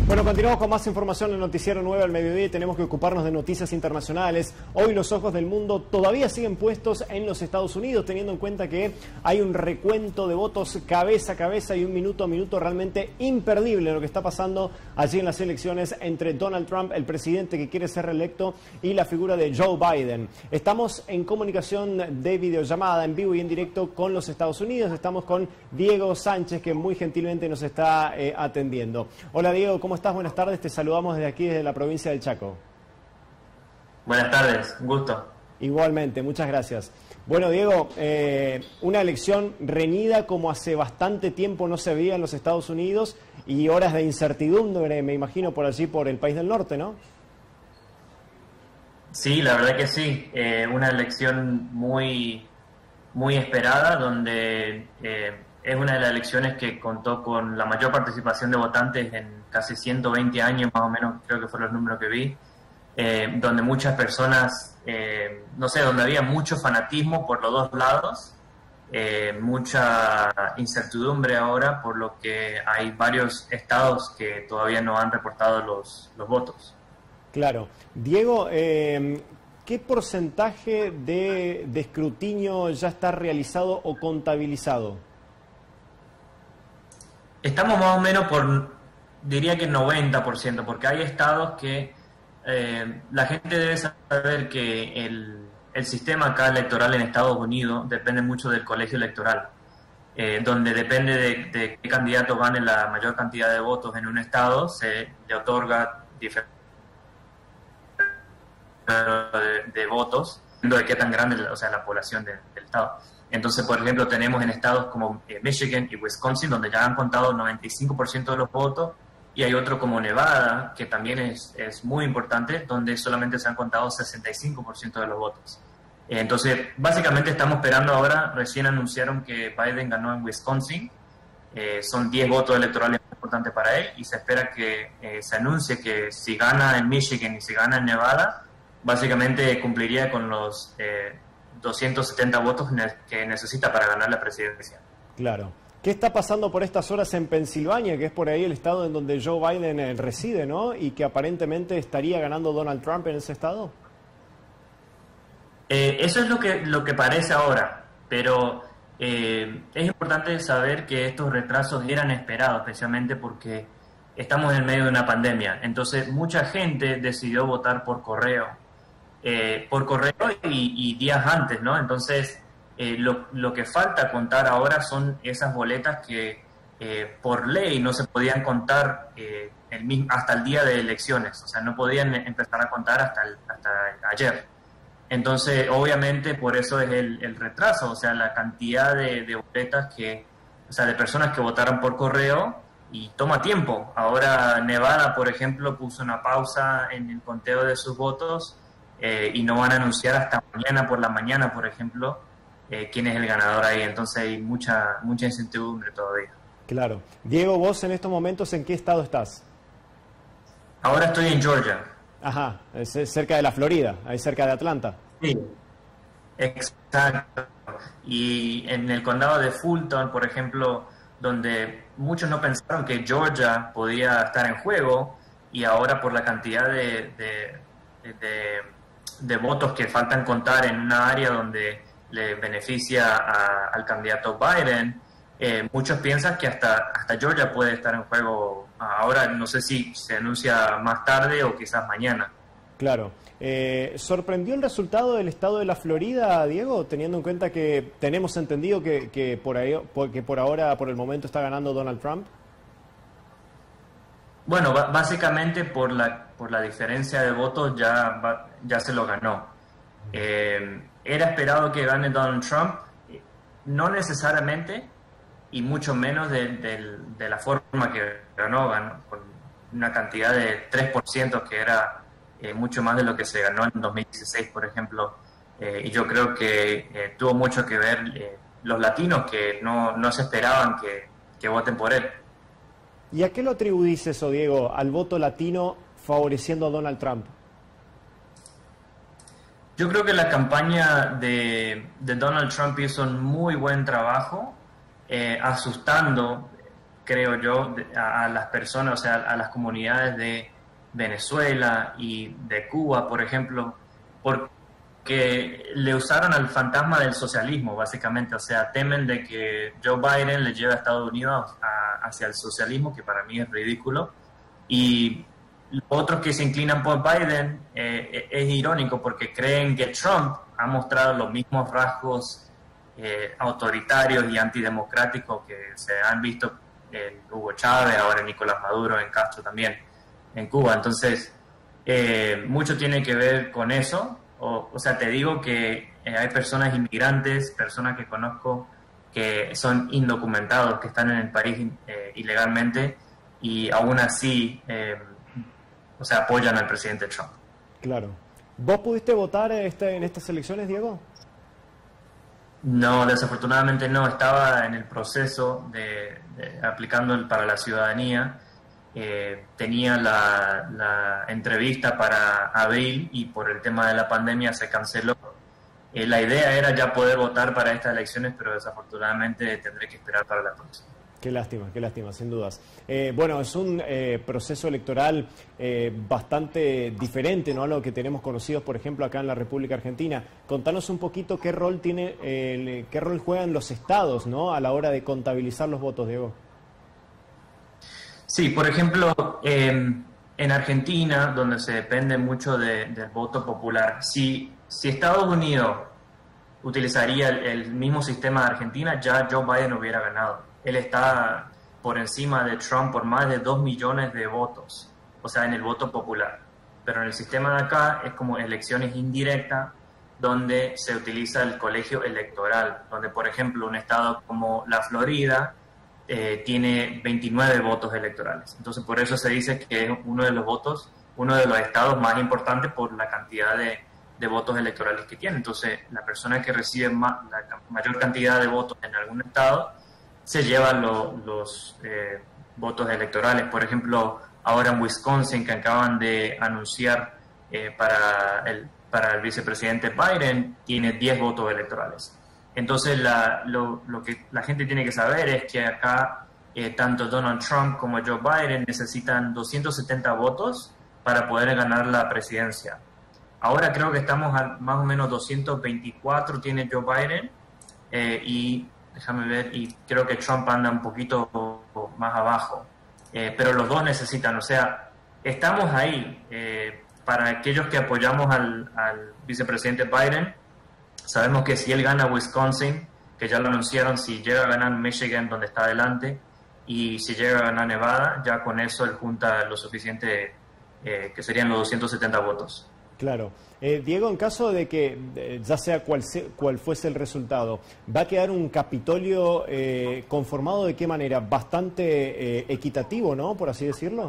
Bueno, continuamos con más información en Noticiero 9 al mediodía y tenemos que ocuparnos de noticias internacionales. Hoy los ojos del mundo todavía siguen puestos en los Estados Unidos, teniendo en cuenta que hay un recuento de votos cabeza a cabeza y un minuto a minuto realmente imperdible lo que está pasando allí en las elecciones entre Donald Trump, el presidente que quiere ser reelecto, y la figura de Joe Biden. Estamos en comunicación de videollamada en vivo y en directo con los Estados Unidos. Estamos con Diego Sánchez, que muy gentilmente nos está atendiendo. Hola Diego, ¿cómo estás? Buenas tardes, te saludamos desde aquí, desde la provincia del Chaco. Buenas tardes, un gusto. Igualmente, muchas gracias. Bueno, Diego, una elección reñida como hace bastante tiempo no se veía en los Estados Unidos y horas de incertidumbre, me imagino, por allí, por el país del norte, ¿no? Sí, la verdad que sí. Una elección muy esperada, donde es una de las elecciones que contó con la mayor participación de votantes en casi 120 años, más o menos, creo que fueron los números que vi, donde muchas personas, no sé, donde había mucho fanatismo por los dos lados, mucha incertidumbre ahora, por lo que hay varios estados que todavía no han reportado los votos. Claro. Diego, ¿qué porcentaje de escrutinio ya está realizado o contabilizado? Estamos más o menos diría que 90%, porque hay estados que la gente debe saber que el sistema acá electoral en Estados Unidos depende mucho del colegio electoral, donde depende de qué candidato gane la mayor cantidad de votos en un estado, se le otorga diferente de votos, de qué tan grande, o sea, la población del estado. Entonces, por ejemplo, tenemos en estados como Michigan y Wisconsin, donde ya han contado 95% de los votos, y hay otro como Nevada, que también es muy importante, donde solamente se han contado 65% de los votos. Entonces, básicamente estamos esperando ahora, recién anunciaron que Biden ganó en Wisconsin, son 10 votos electorales muy importantes para él, y se espera que se anuncie que si gana en Michigan y si gana en Nevada, básicamente cumpliría con los 270 votos que necesita para ganar la presidencia. Claro. ¿Qué está pasando por estas horas en Pensilvania, que es por ahí el estado en donde Joe Biden reside, ¿no? Y que aparentemente estaría ganando Donald Trump en ese estado? Eso es lo que parece ahora, pero es importante saber que estos retrasos eran esperados, especialmente porque estamos en el medio de una pandemia. Entonces, mucha gente decidió votar por correo y días antes, ¿no? Entonces, lo que falta contar ahora son esas boletas que por ley no se podían contar hasta el día de elecciones, o sea, no podían empezar a contar hasta ayer. Entonces, obviamente, por eso es el retraso, o sea, la cantidad de boletas o sea, de personas que votaron por correo, y toma tiempo. Ahora Nevada, por ejemplo, puso una pausa en el conteo de sus votos, y no van a anunciar hasta mañana por la mañana, por ejemplo, quién es el ganador ahí. Entonces hay mucha incertidumbre todavía. Claro. Diego, vos en estos momentos, ¿en qué estado estás? Ahora estoy en Georgia. Ajá, es cerca de la Florida, ahí cerca de Atlanta. Sí, exacto. Y en el condado de Fulton, por ejemplo, donde muchos no pensaron que Georgia podía estar en juego, y ahora por la cantidad de votos que faltan contar en una área donde le beneficia al candidato Biden, muchos piensan que hasta Georgia puede estar en juego. Ahora no sé si se anuncia más tarde o quizás mañana. Claro. ¿Sorprendió el resultado del estado de la Florida, Diego, teniendo en cuenta que tenemos entendido que por ahora, por el momento, está ganando Donald Trump? Bueno, básicamente por la diferencia de votos ya se lo ganó. Era esperado que gane Donald Trump, no necesariamente, y mucho menos de la forma que ganó con una cantidad de 3%, que era mucho más de lo que se ganó en 2016, por ejemplo. Y yo creo que tuvo mucho que ver los latinos, que no se esperaban que voten por él. ¿Y a qué lo atribuís eso, Diego, al voto latino favoreciendo a Donald Trump? Yo creo que la campaña de Donald Trump hizo un muy buen trabajo, asustando creo yo, a las personas, o sea, a las comunidades de Venezuela y de Cuba, por ejemplo, porque le usaron al fantasma del socialismo, básicamente. O sea, temen de que Joe Biden le lleve a Estados Unidos hacia el socialismo, que para mí es ridículo. Y los otros que se inclinan por Biden, es irónico porque creen que Trump ha mostrado los mismos rasgos autoritarios y antidemocráticos que se han visto en Hugo Chávez, ahora en Nicolás Maduro, en Castro también, en Cuba. Entonces, mucho tiene que ver con eso. O sea, te digo que hay personas inmigrantes, personas que conozco que son indocumentados, que están en el país ilegalmente y aún así, o sea, apoyan al presidente Trump. Claro. ¿Vos pudiste votar en estas elecciones, Diego? No, desafortunadamente no. Estaba en el proceso de aplicando para la ciudadanía. Tenía la entrevista para abril y por el tema de la pandemia se canceló. La idea era ya poder votar para estas elecciones, pero desafortunadamente tendré que esperar para la próxima. Qué lástima, sin dudas. Bueno, es un proceso electoral bastante diferente, ¿no?, a lo que tenemos conocidos, por ejemplo, acá en la República Argentina. Contanos un poquito qué rol qué rol juegan los estados, ¿no?, a la hora de contabilizar los votos, Diego. Sí, por ejemplo, en Argentina, donde se depende mucho del voto popular, si Estados Unidos utilizaría el mismo sistema de Argentina, ya Joe Biden hubiera ganado. Él está por encima de Trump por más de 2 millones de votos, o sea, en el voto popular. Pero en el sistema de acá es como elecciones indirectas, donde se utiliza el colegio electoral, donde, por ejemplo, un estado como la Florida tiene 29 votos electorales. Entonces, por eso se dice que es uno de los estados más importantes por la cantidad de votos electorales que tiene. Entonces, la persona que recibe la mayor cantidad de votos en algún estado se llevan los votos electorales. Por ejemplo, ahora en Wisconsin, que acaban de anunciar para el vicepresidente Biden, tiene 10 votos electorales. Entonces, lo que la gente tiene que saber es que acá tanto Donald Trump como Joe Biden necesitan 270 votos para poder ganar la presidencia. Ahora creo que estamos a más o menos 224 tiene Joe Biden y déjame ver, y creo que Trump anda un poquito más abajo. Pero los dos necesitan, o sea, estamos ahí. Para aquellos que apoyamos al vicepresidente Biden, sabemos que si él gana Wisconsin, que ya lo anunciaron, si llega a ganar Michigan, donde está adelante, y si llega a ganar Nevada, ya con eso él junta lo suficiente, que serían los 270 votos. Claro. Diego, en caso de que ya sea cual fuese el resultado, ¿va a quedar un Capitolio conformado de qué manera? Bastante equitativo, ¿no?, por así decirlo.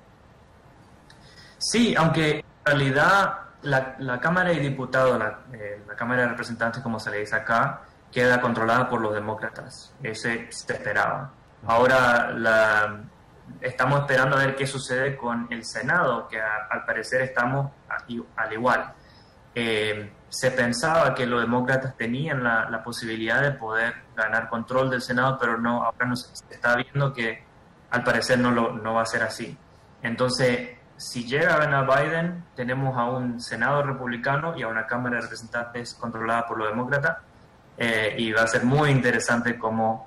Sí, aunque en realidad la Cámara de Diputados, la Cámara de Representantes, como se le dice acá, queda controlada por los demócratas. Ese se esperaba. Ahora estamos esperando a ver qué sucede con el Senado, que al parecer estamos al igual. Se pensaba que los demócratas tenían la posibilidad de poder ganar control del Senado, pero no, ahora se está viendo que al parecer no va a ser así. Entonces, si llega a ganar Biden, tenemos a un Senado republicano y a una Cámara de Representantes controlada por los demócratas, y va a ser muy interesante cómo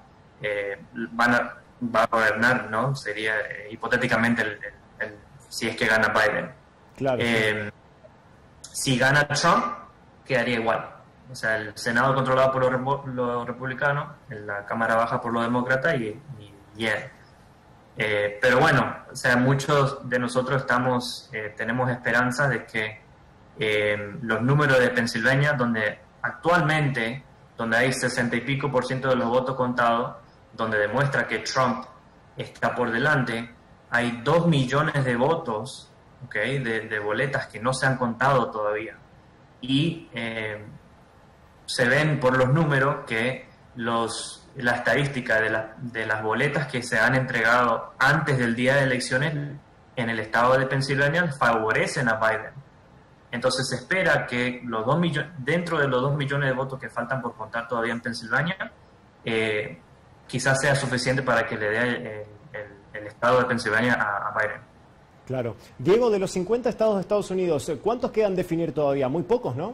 va a gobernar, ¿no? Sería hipotéticamente si es que gana Biden. Claro. Si gana Trump, quedaría igual. O sea, el Senado controlado por los republicanos, la Cámara baja por los demócratas y él. Pero bueno, o sea, muchos de nosotros tenemos esperanzas de que los números de Pensilvania, donde actualmente, donde hay 60 y pico % de los votos contados, donde demuestra que Trump está por delante, hay 2 millones de votos, ¿okay?, de boletas que no se han contado todavía. Y se ven por los números que la estadística de las boletas que se han entregado antes del día de elecciones en el estado de Pensilvania favorecen a Biden. Entonces se espera que dentro de los 2 millones de votos que faltan por contar todavía en Pensilvania, quizás sea suficiente para que le dé el estado de Pensilvania a Biden. Claro. Diego, de los 50 estados de Estados Unidos, ¿cuántos quedan definir todavía? Muy pocos, ¿no?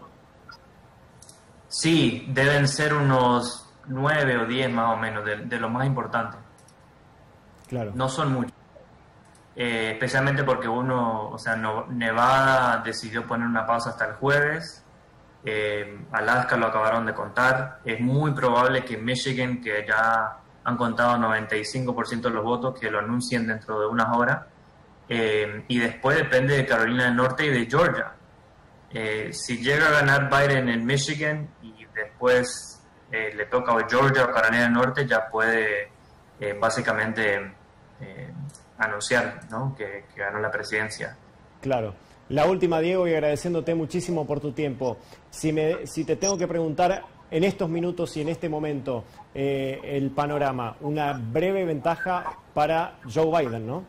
Sí, deben ser unos 9 o 10 más o menos, de los más importantes. Claro. No son muchos. Especialmente porque Nevada decidió poner una pausa hasta el jueves. Alaska lo acabaron de contar. Es muy probable que Michigan, que ya han contado 95% de los votos, que lo anuncien dentro de unas horas. Y después depende de Carolina del Norte y de Georgia. Si llega a ganar Biden en Michigan y después le toca a Georgia o Carolina del Norte, ya puede básicamente anunciar, ¿no?, que ganó la presidencia. Claro. La última, Diego, y agradeciéndote muchísimo por tu tiempo. Si te tengo que preguntar en estos minutos y en este momento el panorama, una breve ventaja para Joe Biden, ¿no?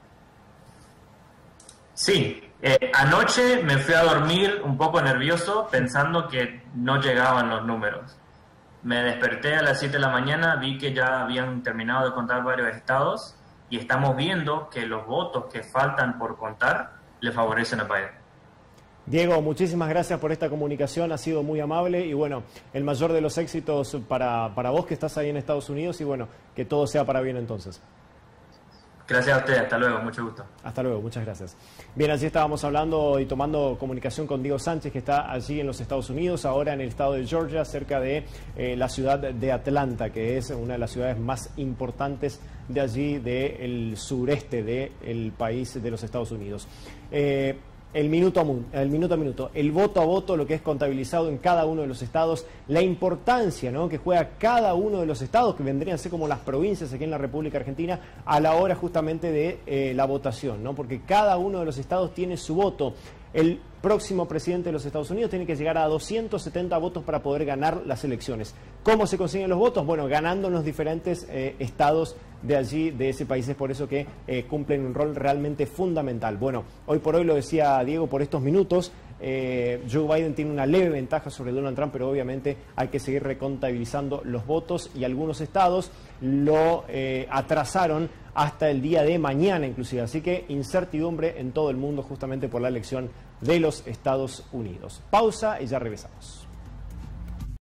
Sí, anoche me fui a dormir un poco nervioso pensando que no llegaban los números. Me desperté a las 7 de la mañana, vi que ya habían terminado de contar varios estados y estamos viendo que los votos que faltan por contar le favorecen a Biden. Diego, muchísimas gracias por esta comunicación, ha sido muy amable y bueno, el mayor de los éxitos para vos que estás ahí en Estados Unidos y bueno, que todo sea para bien entonces. Gracias a usted, hasta luego, mucho gusto. Hasta luego, muchas gracias. Bien, así estábamos hablando y tomando comunicación con Diego Sánchez, que está allí en los Estados Unidos, ahora en el estado de Georgia, cerca de la ciudad de Atlanta, que es una de las ciudades más importantes de allí, del sureste del país de los Estados Unidos. El minuto a minuto, el voto a voto, lo que es contabilizado en cada uno de los estados, la importancia, ¿no?, que juega cada uno de los estados, que vendrían a ser como las provincias aquí en la República Argentina, a la hora justamente de la votación, ¿no?, porque cada uno de los estados tiene su voto. El próximo presidente de los Estados Unidos tiene que llegar a 270 votos para poder ganar las elecciones. ¿Cómo se consiguen los votos? Bueno, ganando en los diferentes estados de allí, de ese país. Es por eso que cumplen un rol realmente fundamental. Bueno, hoy por hoy, lo decía Diego, por estos minutos, Joe Biden tiene una leve ventaja sobre Donald Trump, pero obviamente hay que seguir recontabilizando los votos y algunos estados lo atrasaron hasta el día de mañana inclusive. Así que incertidumbre en todo el mundo justamente por la elección de los Estados Unidos. Pausa y ya regresamos.